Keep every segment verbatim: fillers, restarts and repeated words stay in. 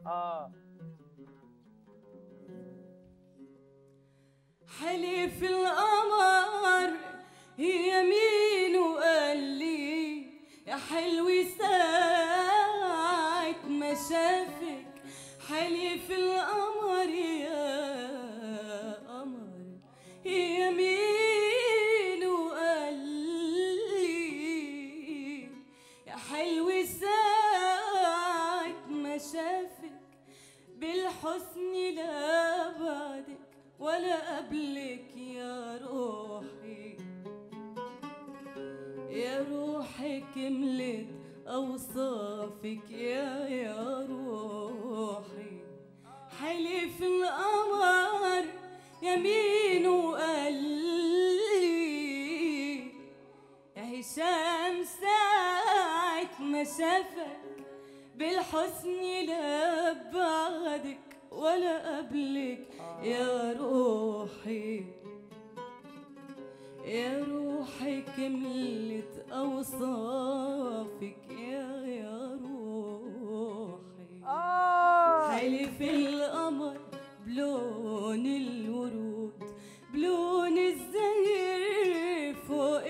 اه حلف القمر يمين وقال لي يا حلوة ساعة ما شافك. حلف القمر يا قمر يمين وقال لي يا حلوة ساعة ما شافك. بالحسن لا بعدك ولا قبلك يا روحي، يا روحي كملت أوصافك يا يا روحي. حلف القمر يمين وقال لي يا هشام ساعة ما شافك. بالحسن لا بعدك ولا قبلك يا روحي، يا روحي كملت أوصافك يا يا روحي. اه حلف القمر بلون الورود، بلون الزهر فوق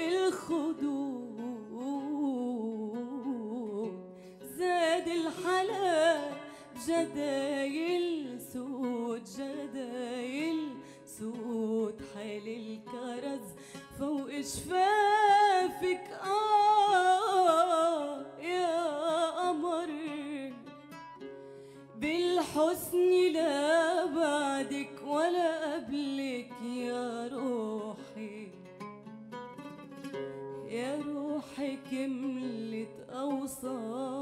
الخدود. زاد الحلا بجدايل سود، جدايل سود. حال الكرز فوق شفافك آه يا قمر. بالحسن لا بعدك ولا قبلك يا روحي، يا روحي كملت أوصافك